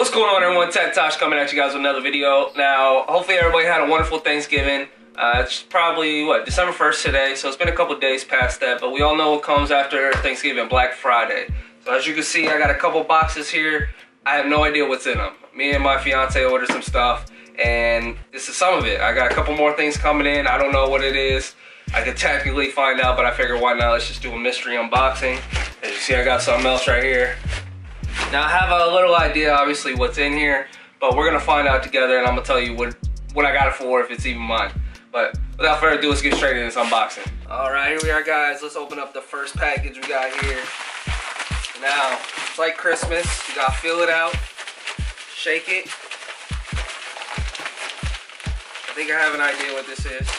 What's going on, everyone? Tech Tosh coming at you guys with another video. Now, hopefully everybody had a wonderful Thanksgiving. It's probably, December 1st today, so it's been a couple days past that, but we all know what comes after Thanksgiving, Black Friday. So as you can see, I got a couple boxes here. I have no idea what's in them. Me and my fiance ordered some stuff, and this is some of it. I got a couple more things coming in. I don't know what it is. I could technically find out, but I figured why not? Let's just do a mystery unboxing. As you see, I got something else right here. Now I have a little idea, obviously, what's in here, but we're gonna find out together, and I'm gonna tell you what I got it for, if it's even mine. But without further ado, let's get straight into this unboxing. All right, here we are, guys. Let's open up the first package we got here. Now, it's like Christmas. You gotta feel it out, shake it. I think I have an idea what this is.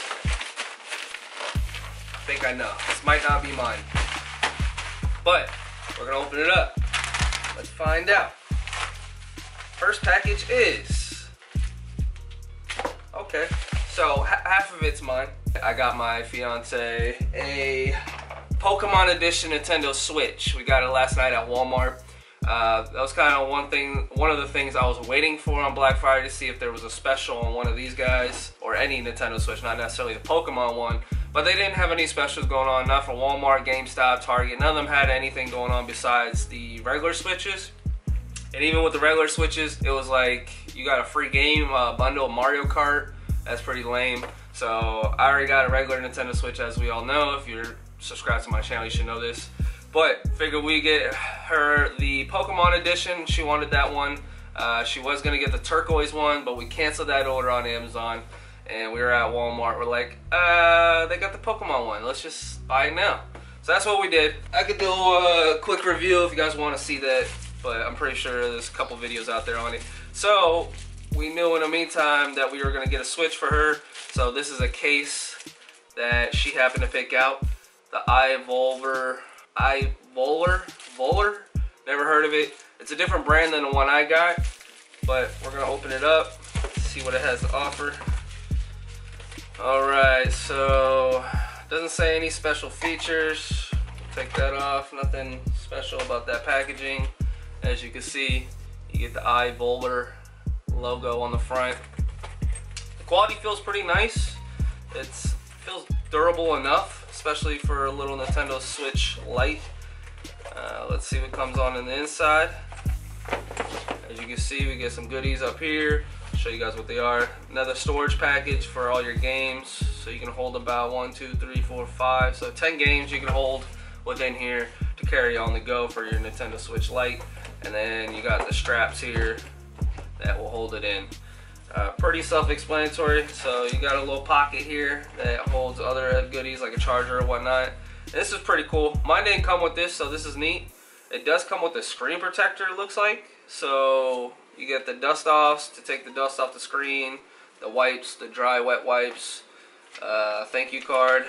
I think I know. This might not be mine, but we're gonna open it up. Let's find out. First package is, okay, so half of it's mine. I got my fiance a Pokemon Edition Nintendo Switch. We got it last night at Walmart. That was kind of one of the things I was waiting for on Black Friday, to see if there was a special on one of these guys, or any Nintendo Switch, not necessarily the Pokemon one. But they didn't have any specials going on, not for Walmart, GameStop, Target. None of them had anything going on besides the regular Switches. And even with the regular Switches, it was like you got a free game bundle of Mario Kart. That's pretty lame. So I already got a regular Nintendo Switch, as we all know. If you're subscribed to my channel, you should know this. But figured we get her the Pokemon Edition. She wanted that one. She was gonna get the turquoise one, but we canceled that order on Amazon. And we were at Walmart. We're like, they got the Pokemon one. Let's just buy it now. So that's what we did. I could do a quick review if you guys want to see that, but I'm pretty sure there's a couple videos out there on it. So we knew in the meantime that we were gonna get a Switch for her. So this is a case that she happened to pick out. The iVolver. Never heard of it. It's a different brand than the one I got, but we're gonna open it up, see what it has to offer. Alright, so doesn't say any special features. Take that off. Nothing special about that packaging. As you can see, you get the iVolver logo on the front. The quality feels pretty nice. It feels durable enough, especially for a little Nintendo Switch Lite. Let's see what comes on in the inside. As you can see, we get some goodies up here. Show you guys what they are. Another storage package for all your games, so you can hold about 1, 2, 3, 4, 5. So 10 games you can hold within here to carry on the go for your Nintendo Switch Lite. And then you got the straps here that will hold it in. Pretty self-explanatory. So you got a little pocket here that holds other goodies like a charger or whatnot. And this is pretty cool. Mine didn't come with this, so this is neat. It does come with a screen protector, it looks like. So you get the dust offs to take the dust off the screen, the wipes, the dry wet wipes, thank you card,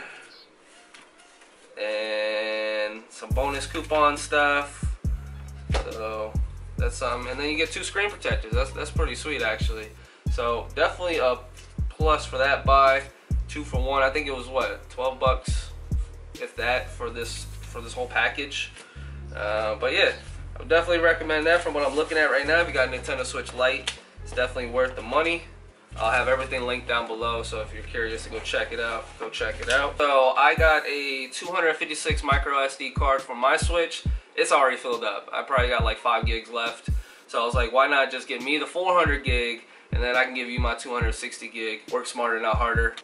and some bonus coupon stuff. So that's something. And then you get 2 screen protectors. That's pretty sweet, actually. So definitely a plus for that buy. 2 for 1. I think it was what, 12 bucks, if that, for this whole package. But yeah, I would definitely recommend that from what I'm looking at right now. If you got a Nintendo Switch Lite, it's definitely worth the money. I'll have everything linked down below, so if you're curious to go check it out, go check it out. So I got a 256 micro SD card for my Switch. It's already filled up. I probably got like 5 gigs left. So I was like, why not just give me the 400 gig, and then I can give you my 260 gig. Work smarter, not harder.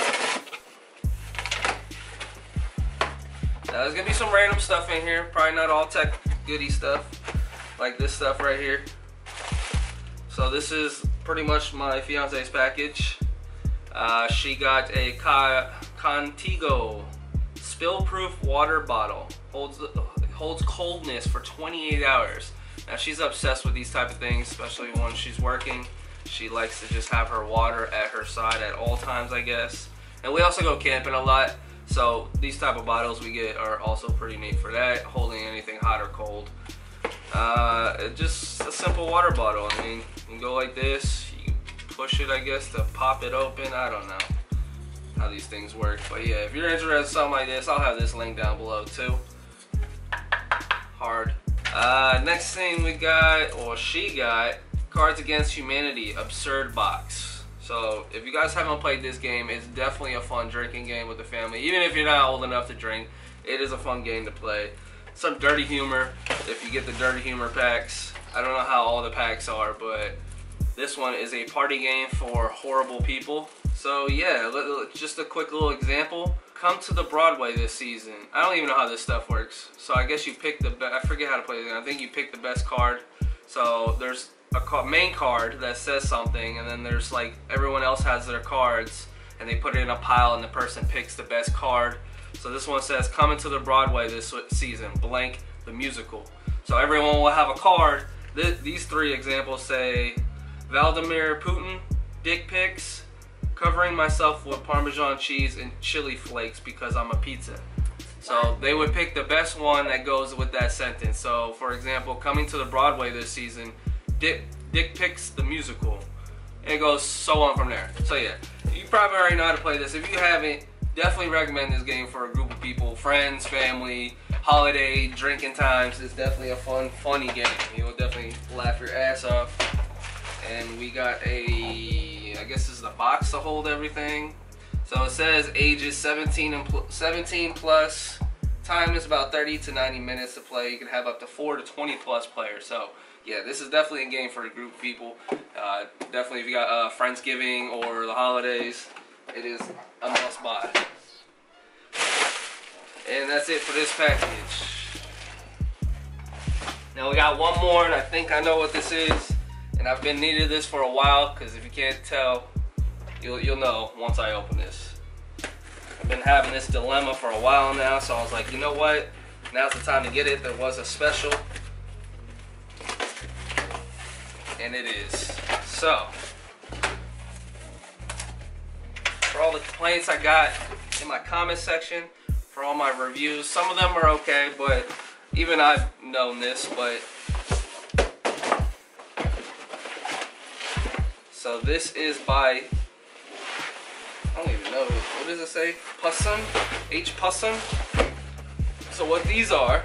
Now, there's gonna be some random stuff in here, probably not all tech goody stuff, like this stuff right here. So this is pretty much my fiance's package. She got a Contigo spill-proof water bottle. Holds coldness for 28 hours. Now she's obsessed with these type of things, especially when she's working. She likes to just have her water at her side at all times, I guess. And we also go camping a lot. So these type of bottles we get are also pretty neat for that, holding anything hot or cold. Just a simple water bottle. I mean, you can go like this, you push it, I guess, to pop it open. I don't know how these things work. But yeah, if you're interested in something like this, I'll have this link down below too. Hard. Next thing we got, or she got, Cards Against Humanity Absurd Box. So if you guys haven't played this game, it's definitely a fun drinking game with the family. Even if you're not old enough to drink, it is a fun game to play. Some dirty humor if you get the dirty humor packs. I don't know how all the packs are, but this one is a party game for horrible people. So yeah, just a quick little example. Come to the Broadway this season. I don't even know how this stuff works. So I guess you pick the best. I forget how to play this game. I think you pick the best card. So there's a main card that says something, and then there's like everyone else has their cards, and they put it in a pile, and the person picks the best card. So this one says, coming to the Broadway this season, blank the musical. So everyone will have a card. These three examples say, Vladimir Putin, dick pics, covering myself with Parmesan cheese and chili flakes because I'm a pizza. So they would pick the best one that goes with that sentence. So for example, coming to the Broadway this season, dick pics the musical. And it goes so on from there. So yeah, you probably already know how to play this. If you haven't, definitely recommend this game for a group of people, friends, family, holiday, drinking times. It's definitely a fun, funny game. You'll definitely laugh your ass off. And we got I guess this is the box to hold everything. So it says ages 17 plus. Time is about 30 to 90 minutes to play. You can have up to 4 to 20 plus players. So yeah, this is definitely a game for a group of people. Definitely if you got Friendsgiving or the holidays, it is a must buy. And that's it for this package. Now we got one more, and I think I know what this is. And I've been needing this for a while, because if you can't tell, you'll know once I open this. I've been having this dilemma for a while now, so I was like, you know what? Now's the time to get it. There was a special. And it is. So, for all the complaints I got in my comment section, for all my reviews, some of them are okay, but even I've known this, but so this is by, I don't even know, what does it say? Pussun? H. Pussun? So what these are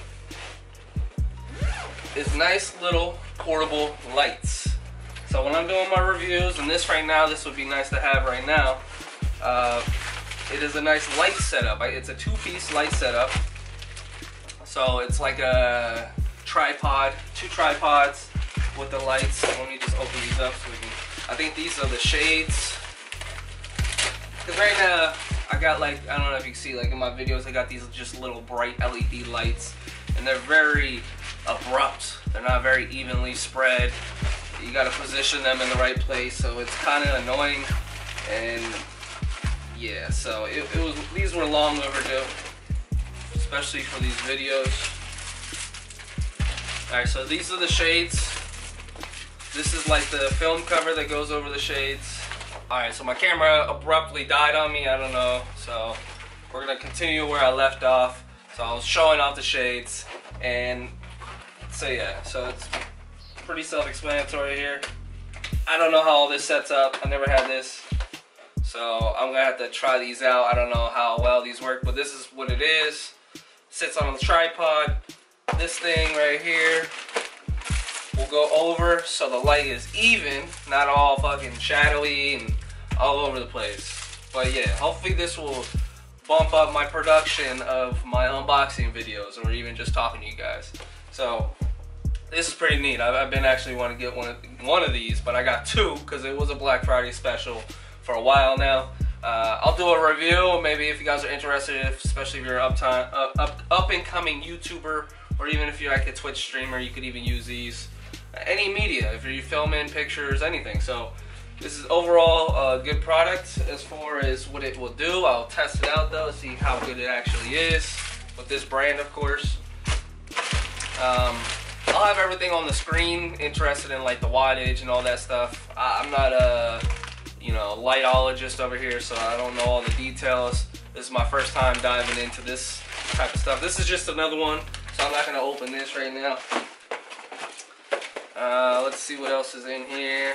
is nice little portable lights. So when I'm doing my reviews, and this right now, this would be nice to have right now, it is a nice light setup. It's a two-piece light setup. So it's like a tripod, 2 tripods with the lights. Let me just open these up so we can, I think these are the shades. Because right now, I got like, I don't know if you can see, like in my videos, I got these just little bright LED lights. And they're very abrupt. They're not very evenly spread. You got to position them in the right place. So it's kind of annoying. And yeah, so these were long overdue. Especially for these videos. Alright, so these are the shades. This is like the film cover that goes over the shades. Alright, so my camera abruptly died on me, I don't know. So we're going to continue where I left off. So I was showing off the shades. And so yeah, so it's pretty self-explanatory here. I don't know how all this sets up. I never had this. So I'm going to have to try these out. I don't know how well these work, but this is what it is. Sits on the tripod. This thing right here will go over so the light is even, not all fucking shadowy and all over the place. But yeah, hopefully this will bump up my production of my unboxing videos, or even just talking to you guys. So this is pretty neat. I've been actually wanting to get one of these, but I got 2 because it was a Black Friday special for a while now. I'll do a review, maybe if you guys are interested, especially if you're up and coming YouTuber, or even if you're like a Twitch streamer, you could even use these. Any media, if you're filming pictures, anything. So this is overall a good product as far as what it will do. I'll test it out though, see how good it actually is with this brand, of course. I'll have everything on the screen, interested in like the wattage and all that stuff. I'm not a lightologist over here, so I don't know all the details. This is my first time diving into this type of stuff. This is just another one, so I'm not going to open this right now. Let's see what else is in here.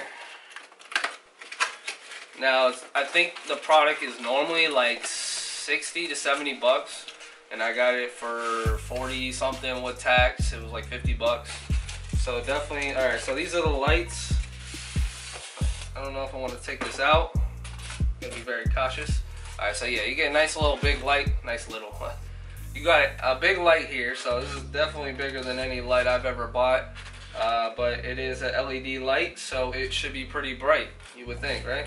Now, I think the product is normally like 60 to 70 bucks, and I got it for 40 something with tax. It was like 50 bucks. So definitely, all right, so these are the lights. I don't know if I want to take this out. Gotta be very cautious. All right, so yeah, you get a nice little big light, you got a big light here, so this is definitely bigger than any light I've ever bought. But it is an LED light, so it should be pretty bright, you would think, right?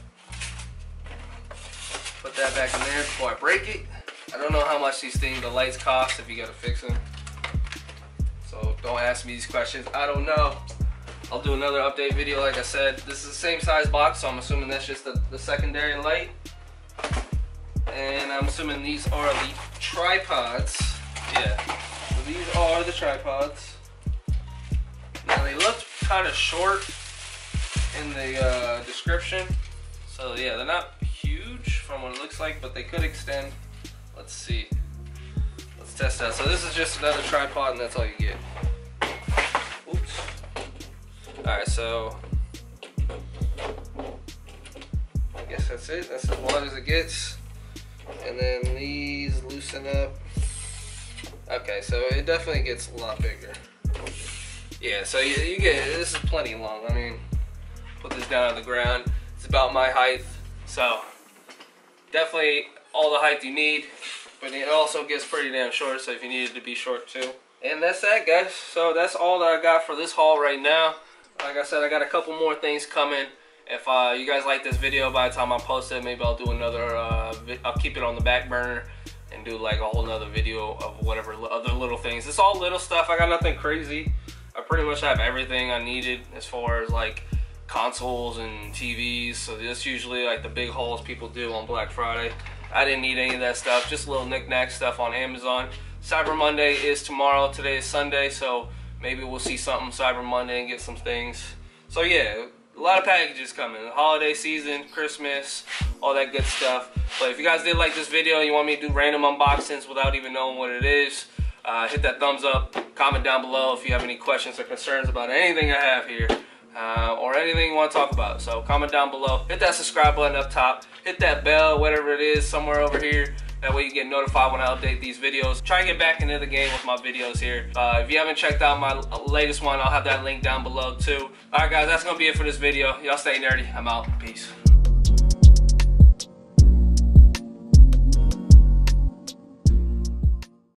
Put that back in there before I break it. I don't know how much these things, the lights cost if you gotta fix them. So don't ask me these questions, I don't know. I'll do another update video, like I said. This is the same size box, so I'm assuming that's just the secondary light. And I'm assuming these are the tripods. Yeah, so these are the tripods. Now they look kind of short in the description. So yeah, they're not huge from what it looks like, but they could extend. Let's see. Let's test that. So this is just another tripod, and that's all you get. Oops. Alright, so I guess that's it. That's as wide as it gets. And then these loosen up. Okay, so it definitely gets a lot bigger. Yeah, so you get, this is plenty long. I mean, put this down on the ground. It's about my height. So definitely all the height you need. But it also gets pretty damn short, so if you need it to be short too. And that's that, guys. So that's all that I got for this haul right now. Like I said, I got a couple more things coming. If you guys like this video, by the time I post it, maybe I'll do another, I'll keep it on the back burner and do like a whole nother video of whatever other little things. It's all little stuff. I got nothing crazy. I pretty much have everything I needed as far as like consoles and TVs. So that's usually like the big hauls people do on Black Friday. I didn't need any of that stuff, just little knick-knack stuff on Amazon. Cyber Monday is tomorrow. Today is Sunday, so maybe we'll see something Cyber Monday and get some things. So yeah, a lot of packages coming. Holiday season, Christmas, all that good stuff. But if you guys did like this video and you want me to do random unboxings without even knowing what it is, hit that thumbs up, comment down below if you have any questions or concerns about anything I have here, or anything you want to talk about. So comment down below, hit that subscribe button up top, hit that bell, whatever it is, somewhere over here. That way you get notified when I update these videos. Try to get back into the game with my videos here. If you haven't checked out my latest one, I'll have that link down below too. Alright guys, that's going to be it for this video. Y'all stay nerdy. I'm out. Peace.